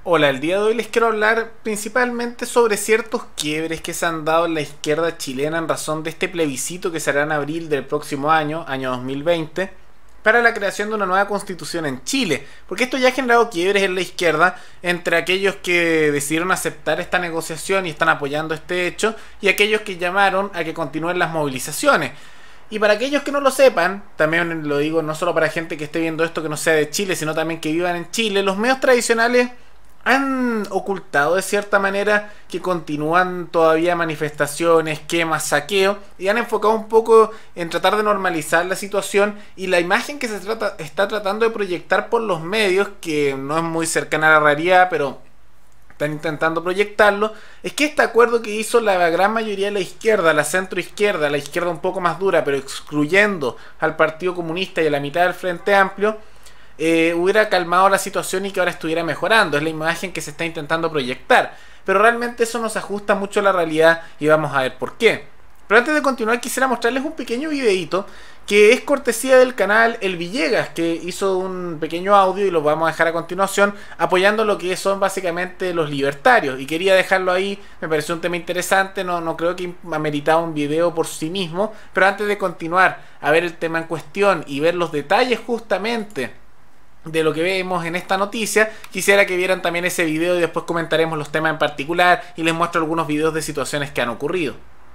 Hola, el día de hoy les quiero hablar principalmente sobre ciertos quiebres que se han dado en la izquierda chilena en razón de este plebiscito que se hará en abril del próximo año, año 2020, para la creación de una nueva constitución en Chile, porque esto ya ha generado quiebres en la izquierda entre aquellos que decidieron aceptar esta negociación y están apoyando este hecho, y aquellos que llamaron a que continúen las movilizaciones. Y para aquellos que no lo sepan, también lo digo no solo para gente que esté viendo esto que no sea de Chile, sino también que vivan en Chile, los medios tradicionales han ocultado de cierta manera que continúan todavía manifestaciones, quemas, saqueo, y han enfocado un poco en tratar de normalizar la situación, y la imagen que está tratando de proyectar por los medios, que no es muy cercana a la realidad, pero están intentando proyectarlo, es que este acuerdo que hizo la gran mayoría de la izquierda, la centroizquierda, la izquierda un poco más dura, pero excluyendo al Partido Comunista y a la mitad del Frente Amplio, hubiera calmado la situación y que ahora estuviera mejorando. Es la imagen que se está intentando proyectar, pero realmente eso no se ajusta mucho a la realidad y vamos a ver por qué. Pero antes de continuar quisiera mostrarles un pequeño videito que es cortesía del canal El Villegas, que hizo un pequeño audio y lo vamos a dejar a continuación apoyando lo que son básicamente los libertarios, y quería dejarlo ahí. Me pareció un tema interesante, no creo que ameritaba un video por sí mismo, pero antes de continuar a ver el tema en cuestión y ver los detalles justamente de lo que vemos en esta noticia, quisiera que vieran también ese video y después comentaremos los temas en particular y les muestro algunos videos de situaciones que han ocurrido.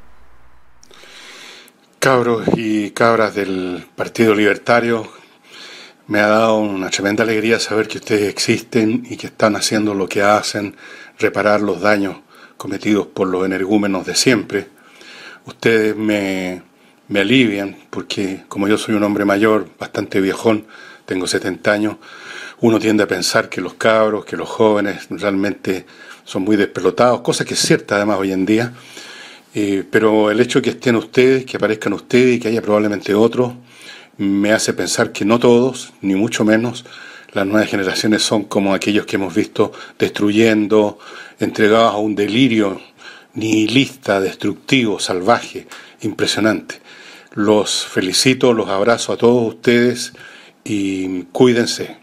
Cabros y cabras del Partido Libertario, me ha dado una tremenda alegría saber que ustedes existen y que están haciendo lo que hacen, reparar los daños cometidos por los energúmenos de siempre. Ustedes me alivian porque, como yo soy un hombre mayor, bastante viejón, tengo 70 años, uno tiende a pensar que los cabros, que los jóvenes realmente son muy despelotados, cosa que es cierta además hoy en día, pero el hecho de que estén ustedes, que aparezcan ustedes y que haya probablemente otros, me hace pensar que no todos, ni mucho menos, las nuevas generaciones son como aquellos que hemos visto destruyendo, entregados a un delirio nihilista, destructivo, salvaje, impresionante. Los felicito, los abrazo a todos ustedes y cuídense.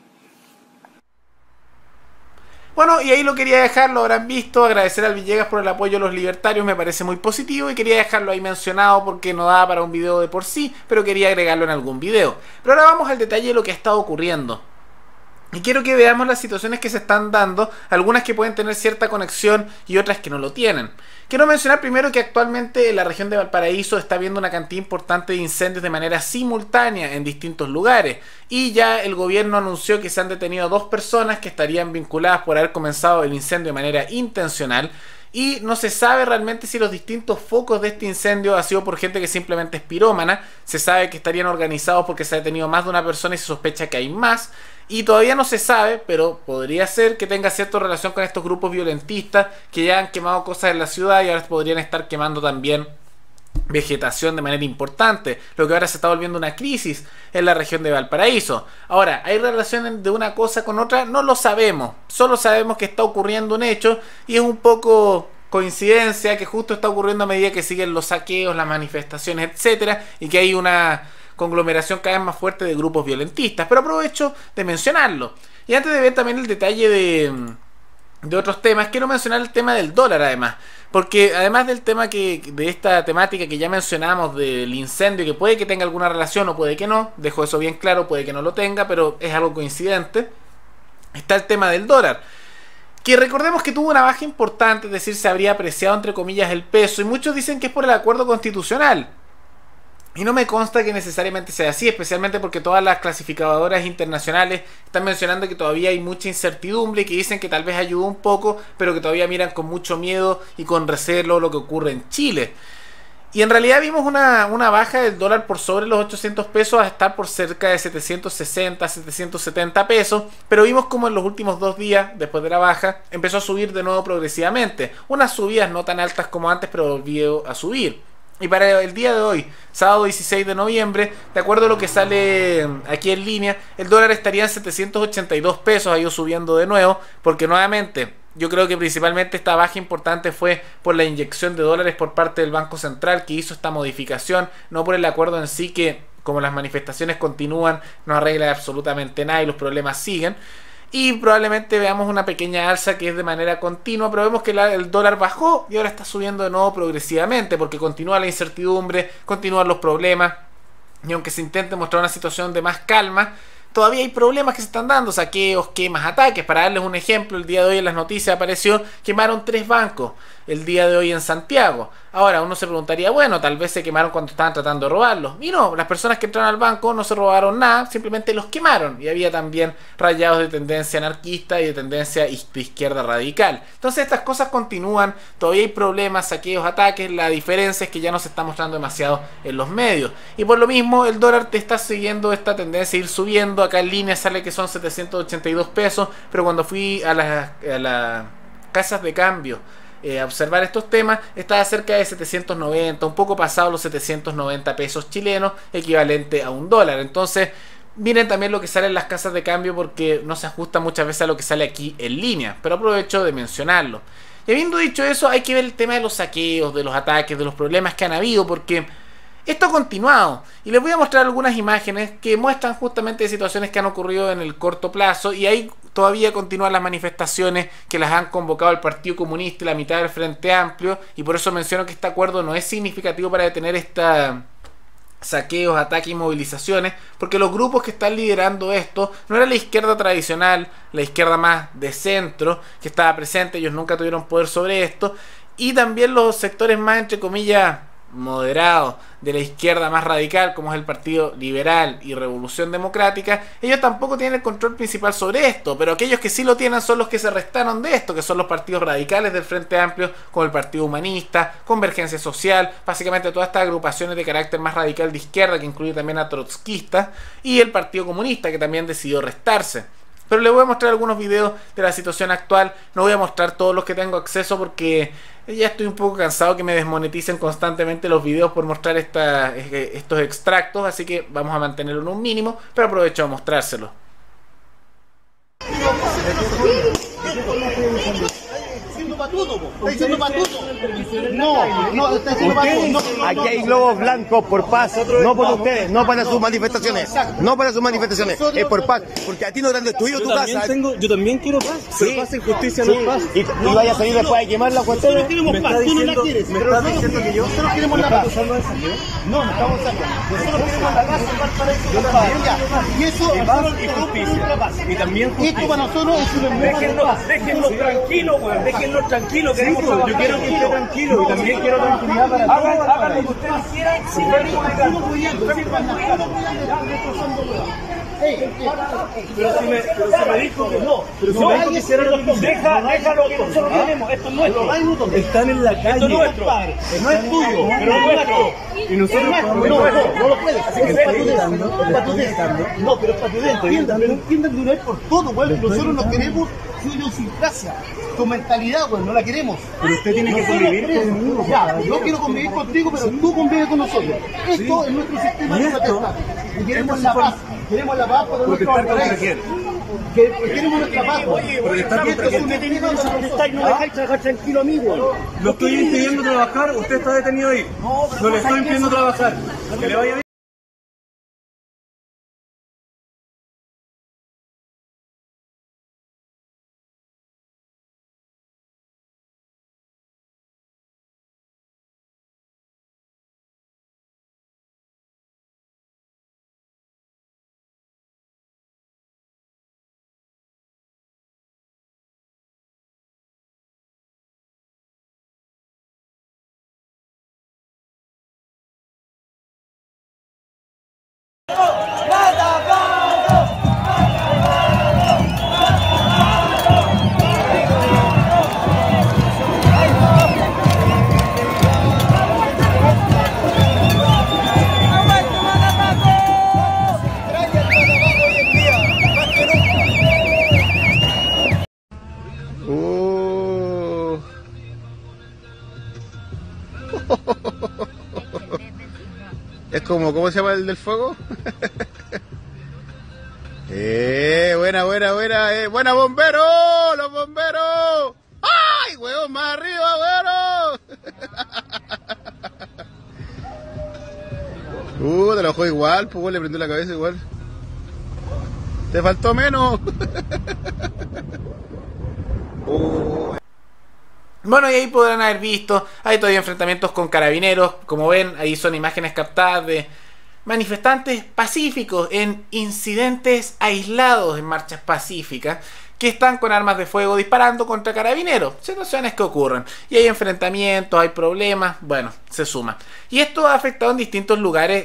Bueno, y ahí lo quería dejar, lo habrán visto. Agradecer al Villegas por el apoyo a los libertarios, me parece muy positivo, y quería dejarlo ahí mencionado porque no daba para un video de por sí, pero quería agregarlo en algún video. Pero ahora vamos al detalle de lo que ha estado ocurriendo. Y quiero que veamos las situaciones que se están dando, algunas que pueden tener cierta conexión y otras que no lo tienen. Quiero mencionar primero que actualmente en la región de Valparaíso está habiendo una cantidad importante de incendios de manera simultánea en distintos lugares, y ya el gobierno anunció que se han detenido 2 personas que estarían vinculadas por haber comenzado el incendio de manera intencional. Y no se sabe realmente si los distintos focos de este incendio ha sido por gente que simplemente es pirómana. Se sabe que estarían organizados porque se ha detenido más de una persona y se sospecha que hay más. Y todavía no se sabe, pero podría ser que tenga cierta relación con estos grupos violentistas que ya han quemado cosas en la ciudad y ahora podrían estar quemando también vegetación de manera importante, lo que ahora se está volviendo una crisis en la región de Valparaíso. Ahora, ¿hay relación de una cosa con otra? No lo sabemos, solo sabemos que está ocurriendo un hecho y es un poco coincidencia que justo está ocurriendo a medida que siguen los saqueos, las manifestaciones, etcétera, y que hay una conglomeración cada vez más fuerte de grupos violentistas. Pero aprovecho de mencionarlo. Y antes de ver también el detalle de otros temas, quiero mencionar el tema del dólar además, porque además del tema de esta temática que ya mencionamos del incendio, que puede que tenga alguna relación o puede que no, dejo eso bien claro, puede que no lo tenga, pero es algo coincidente, está el tema del dólar, que recordemos que tuvo una baja importante, es decir, se habría apreciado entre comillas el peso, y muchos dicen que es por el acuerdo constitucional. Y no me consta que necesariamente sea así, especialmente porque todas las clasificadoras internacionales están mencionando que todavía hay mucha incertidumbre y que dicen que tal vez ayudó un poco, pero que todavía miran con mucho miedo y con recelo lo que ocurre en Chile. Y en realidad vimos una baja del dólar por sobre los 800 pesos a estar por cerca de 760, 770 pesos, pero vimos como en los últimos 2 días, después de la baja, empezó a subir de nuevo progresivamente. Unas subidas no tan altas como antes, pero volvió a subir. Y para el día de hoy, sábado 16 de noviembre, de acuerdo a lo que sale aquí en línea, el dólar estaría en 782 pesos, ha ido subiendo de nuevo, porque nuevamente, yo creo que principalmente esta baja importante fue por la inyección de dólares por parte del Banco Central que hizo esta modificación, no por el acuerdo en sí que, como las manifestaciones continúan, no arregla absolutamente nada y los problemas siguen. y probablemente veamos una pequeña alza que es de manera continua, pero vemos que el dólar bajó y ahora está subiendo de nuevo progresivamente porque continúa la incertidumbre, continúan los problemas, y aunque se intente mostrar una situación de más calma, todavía hay problemas que se están dando, saqueos, quemas, ataques. Para darles un ejemplo, el día de hoy en las noticias apareció, quemaron 3 bancos el día de hoy en Santiago. Ahora uno se preguntaría, bueno, tal vez se quemaron cuando estaban tratando de robarlos. Y no, las personas que entraron al banco no se robaron nada, simplemente los quemaron. Y había también rayados de tendencia anarquista y de tendencia de izquierda radical. Entonces estas cosas continúan, todavía hay problemas, saqueos, ataques. La diferencia es que ya no se está mostrando demasiado en los medios. Y por lo mismo el dólar te está siguiendo esta tendencia a ir subiendo. Acá en línea sale que son 782 pesos, pero cuando fui a las casas de cambio a observar estos temas, estaba cerca de 790, un poco pasado los 790 pesos chilenos, equivalente a $1. Entonces miren también lo que sale en las casas de cambio, porque no se ajusta muchas veces a lo que sale aquí en línea, pero aprovecho de mencionarlo. Y habiendo dicho eso, hay que ver el tema de los saqueos, de los ataques, de los problemas que han habido, porque esto ha continuado, y les voy a mostrar algunas imágenes que muestran justamente situaciones que han ocurrido en el corto plazo, y ahí todavía continúan las manifestaciones que las han convocado el Partido Comunista y la mitad del Frente Amplio, y por eso menciono que este acuerdo no es significativo para detener esta saqueos, ataques y movilizaciones, porque los grupos que están liderando esto no era la izquierda tradicional, la izquierda más de centro que estaba presente, ellos nunca tuvieron poder sobre esto, y también los sectores más, entre comillas, moderados de la izquierda más radical, como es el Partido Liberal y Revolución Democrática. Ellos tampoco tienen el control principal sobre esto, pero aquellos que sí lo tienen son los que se restaron de esto, que son los partidos radicales del Frente Amplio, como el Partido Humanista, Convergencia Social, básicamente todas estas agrupaciones de carácter más radical de izquierda, que incluye también a trotskistas, y el Partido Comunista, que también decidió restarse. Pero les voy a mostrar algunos videos de la situación actual. No voy a mostrar todos los que tengo acceso porque ya estoy un poco cansado que me desmoneticen constantemente los videos por mostrar estos extractos. Así que vamos a mantenerlo en un mínimo, pero aprovecho a mostrárselos. No, está diciendo patudo. Aquí hay globos blancos por paz, no por ustedes, no para sus manifestaciones. No para sus manifestaciones, es por paz. Porque a ti no te han destruido tu casa. Yo también quiero paz, pero paz en justicia no es paz. Y vaya a salir después a quemar la cuestión. Me está diciendo que yo nosotros queremos la paz. No, no estamos sacando. Nosotros queremos la paz en Valparaíso. Y eso y justicia. Y también justicia. esto para nosotros es un hermoso. Déjenlos tranquilos, weón. Déjenlos tranquilos. Yo quiero que esté tranquilo y también quiero tranquilidad para todos. Hagan lo que ustedes quieran. Pero si me dijo que no, pero si me dijo que hiciera lo que déjalo que nosotros queremos, esto es nuestro. Están en la calle. Esto es nuestro. No es tuyo, pero es nuestro. Y nosotros no lo puedes. Así que no, pero es patudente. Entiendan de una vez por todo, güey. Nosotros no queremos su idiosincrasia, tu mentalidad, güey, no la queremos. Pero usted tiene que convivir conmigo. Ya, yo quiero convivir contigo, pero tú convives con nosotros. Esto es nuestro sistema de protesta. Y queremos la paz. Queremos la paz para nuestro país. Queremos nuestra paz. Oye, esto es un estilo de protestar y no dejáis trabajar tranquilo, amigo. Lo estoy impidiendo trabajar, usted está detenido ahí. No le estoy impidiendo trabajar. Que le vaya bien. Es como, ¿cómo se llama el del fuego? Buena, buena bombero, los bomberos. ¡Ay, huevón, más arriba, huevón! Te lo dejó igual, pues le prendió la cabeza igual. Te faltó menos. Bueno, y ahí podrán haber visto, hay todavía enfrentamientos con carabineros. Como ven, ahí son imágenes captadas de manifestantes pacíficos en incidentes aislados en marchas pacíficas que están con armas de fuego disparando contra carabineros. Situaciones que ocurren. Y hay enfrentamientos, hay problemas, bueno, se suma. Y esto ha afectado en distintos lugares.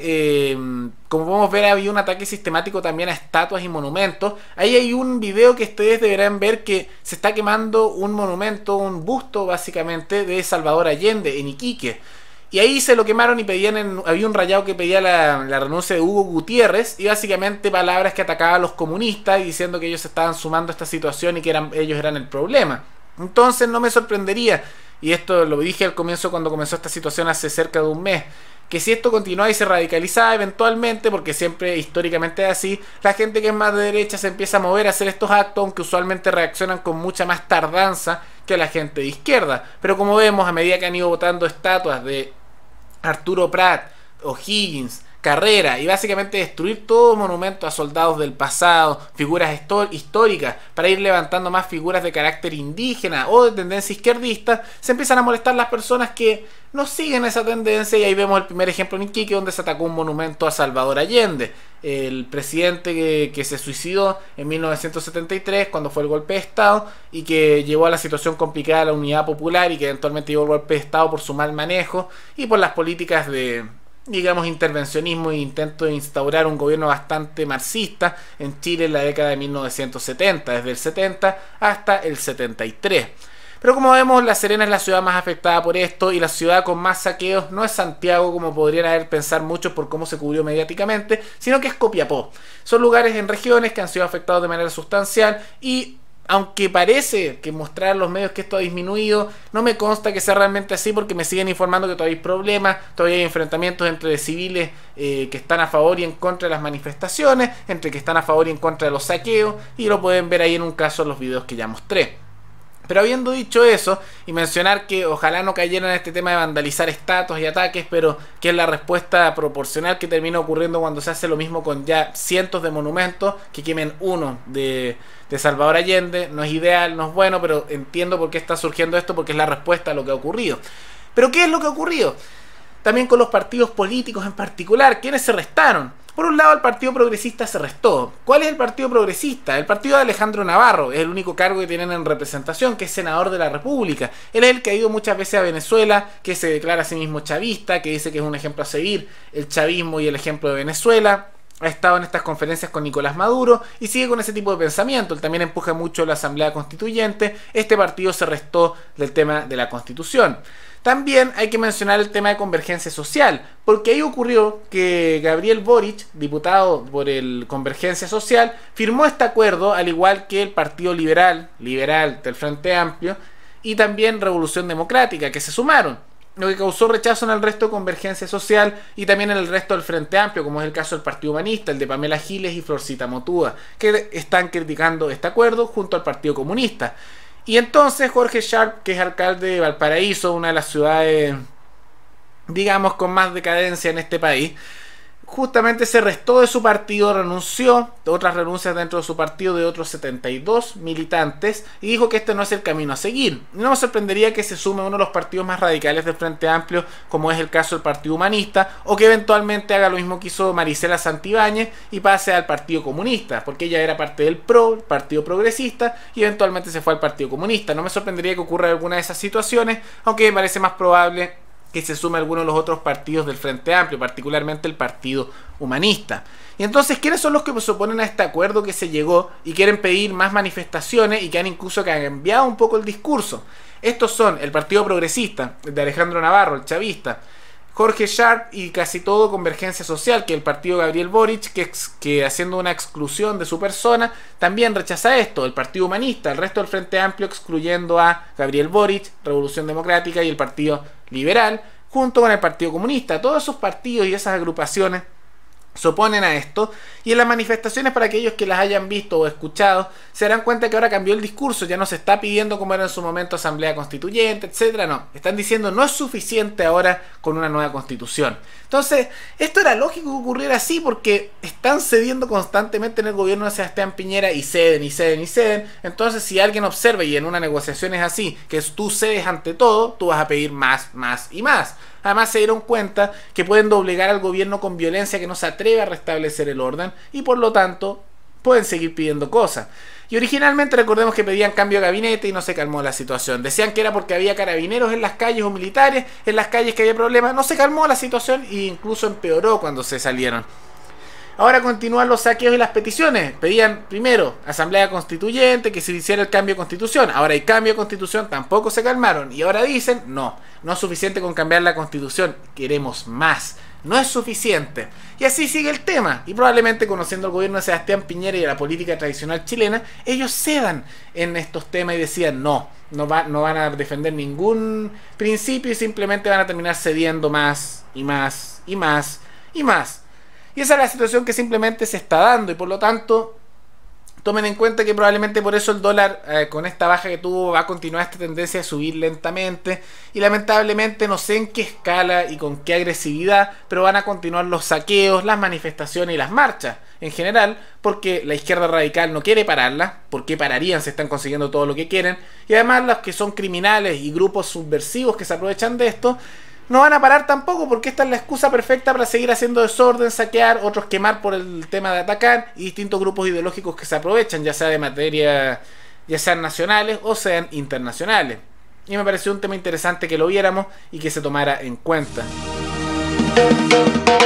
Como podemos ver, había un ataque sistemático también a estatuas y monumentos. Ahí hay un video que ustedes deberán ver que se está quemando un monumento, un busto básicamente de Salvador Allende en Iquique. Y ahí se lo quemaron y pedían, había un rayado que pedía la renuncia de Hugo Gutiérrez, y básicamente palabras que atacaban a los comunistas y diciendo que ellos se estaban sumando a esta situación y que ellos eran el problema. Entonces no me sorprendería, y esto lo dije al comienzo cuando comenzó esta situación hace cerca de un mes, que si esto continuaba y se radicalizaba eventualmente, porque siempre históricamente es así, la gente que es más de derecha se empieza a mover a hacer estos actos, aunque usualmente reaccionan con mucha más tardanza que la gente de izquierda. Pero como vemos, a medida que han ido botando estatuas de Arturo Prat, O'Higgins, Carrera, y básicamente destruir todo monumento a soldados del pasado, figuras históricas, para ir levantando más figuras de carácter indígena o de tendencia izquierdista, se empiezan a molestar las personas que no siguen esa tendencia. Y ahí vemos el primer ejemplo en Iquique, donde se atacó un monumento a Salvador Allende, el presidente que se suicidó en 1973 cuando fue el golpe de Estado, y que llevó a la situación complicada a la Unidad Popular, y que eventualmente llevó el golpe de Estado por su mal manejo y por las políticas de, digamos, intervencionismo e intento de instaurar un gobierno bastante marxista en Chile en la década de 1970, desde el 70 hasta el 73. Pero como vemos, La Serena es la ciudad más afectada por esto, y la ciudad con más saqueos no es Santiago, como podrían haber pensado muchos por cómo se cubrió mediáticamente, sino que es Copiapó. Son lugares en regiones que han sido afectados de manera sustancial, y aunque parece que mostrar los medios que esto ha disminuido, no me consta que sea realmente así, porque me siguen informando que todavía hay problemas, todavía hay enfrentamientos entre civiles que están a favor y en contra de las manifestaciones, entre que están a favor y en contra de los saqueos, y lo pueden ver ahí en un caso en los videos que ya mostré. Pero habiendo dicho eso, y mencionar que ojalá no cayeran en este tema de vandalizar estatuas y ataques, pero que es la respuesta proporcional que termina ocurriendo cuando se hace lo mismo con ya cientos de monumentos, que quemen uno de Salvador Allende, no es ideal, no es bueno, pero entiendo por qué está surgiendo esto, porque es la respuesta a lo que ha ocurrido. Pero ¿qué es lo que ha ocurrido? También con los partidos políticos en particular, ¿quiénes se restaron? Por un lado, el Partido Progresista se restó. ¿Cuál es el Partido Progresista? El partido de Alejandro Navarro, es el único cargo que tienen en representación, que es senador de la República. Él es el que ha ido muchas veces a Venezuela, que se declara a sí mismo chavista, que dice que es un ejemplo a seguir, el chavismo y el ejemplo de Venezuela. Ha estado en estas conferencias con Nicolás Maduro y sigue con ese tipo de pensamiento. Él también empuja mucho la Asamblea Constituyente. Este partido se restó del tema de la Constitución. También hay que mencionar el tema de convergencia social, porque ahí ocurrió que Gabriel Boric, diputado por el Convergencia Social, firmó este acuerdo, al igual que el Partido Liberal del Frente Amplio, y también Revolución Democrática, que se sumaron, lo que causó rechazo en el resto de Convergencia Social y también en el resto del Frente Amplio, como es el caso del Partido Humanista, el de Pamela Giles y Florcita Motúa, que están criticando este acuerdo junto al Partido Comunista. Y entonces Jorge Sharp, que es alcalde de Valparaíso, una de las ciudades, digamos, con más decadencia en este país, justamente se restó de su partido, renunció, otras renuncias dentro de su partido de otros 72 militantes, y dijo que este no es el camino a seguir. No me sorprendería que se sume uno de los partidos más radicales del Frente Amplio, como es el caso del Partido Humanista, o que eventualmente haga lo mismo que hizo Marisela Santibáñez y pase al Partido Comunista, porque ella era parte del PRO, el Partido Progresista, y eventualmente se fue al Partido Comunista. No me sorprendería que ocurra alguna de esas situaciones, aunque me parece más probable que se sume a alguno de los otros partidos del Frente Amplio, particularmente el Partido Humanista. Y entonces, ¿quiénes son los que se oponen a este acuerdo que se llegó y quieren pedir más manifestaciones y que han incluso cambiado un poco el discurso? Estos son el Partido Progresista, el de Alejandro Navarro, el chavista, Jorge Sharp y casi todo Convergencia Social, que el partido Gabriel Boric, que haciendo una exclusión de su persona, también rechaza esto. El Partido Humanista, el resto del Frente Amplio excluyendo a Gabriel Boric, Revolución Democrática y el Partido Liberal, junto con el Partido Comunista. Todos esos partidos y esas agrupaciones se oponen a esto, y en las manifestaciones, para aquellos que las hayan visto o escuchado, se darán cuenta que ahora cambió el discurso. Ya no se está pidiendo como era en su momento asamblea constituyente, etcétera. No, están diciendo no es suficiente ahora con una nueva constitución. Entonces, esto era lógico que ocurriera así, porque están cediendo constantemente en el gobierno de Sebastián Piñera, y ceden, y ceden, y ceden. Entonces, si alguien observa, y en una negociación es así, que tú cedes ante todo, tú vas a pedir más, más y más. Además, se dieron cuenta que pueden doblegar al gobierno con violencia, que no se atreve a restablecer el orden, y por lo tanto pueden seguir pidiendo cosas. Y originalmente recordemos que pedían cambio de gabinete y no se calmó la situación. Decían que era porque había carabineros en las calles o militares en las calles que había problemas. No se calmó la situación e incluso empeoró cuando se salieron. Ahora continúan los saqueos y las peticiones. Pedían primero asamblea constituyente, que se hiciera el cambio de constitución. Ahora hay cambio de constitución, tampoco se calmaron. Y ahora dicen, no es suficiente con cambiar la constitución, queremos más. No es suficiente. Y así sigue el tema. Y probablemente, conociendo el gobierno de Sebastián Piñera y la política tradicional chilena, ellos cedan en estos temas y decían no van a defender ningún principio y simplemente van a terminar cediendo más y más y más y más. Y esa es la situación que simplemente se está dando, y por lo tanto tomen en cuenta que probablemente por eso el dólar, con esta baja que tuvo, va a continuar esta tendencia a subir lentamente, y lamentablemente no sé en qué escala y con qué agresividad, pero van a continuar los saqueos, las manifestaciones y las marchas en general, porque la izquierda radical no quiere pararlas. ¿Por qué pararían si están consiguiendo todo lo que quieren? Y además los que son criminales y grupos subversivos que se aprovechan de esto no van a parar tampoco, porque esta es la excusa perfecta para seguir haciendo desorden, saquear, otros quemar por el tema de atacar, y distintos grupos ideológicos que se aprovechan, ya sea de materia, ya sean nacionales o sean internacionales. Y me pareció un tema interesante que lo viéramos y que se tomara en cuenta.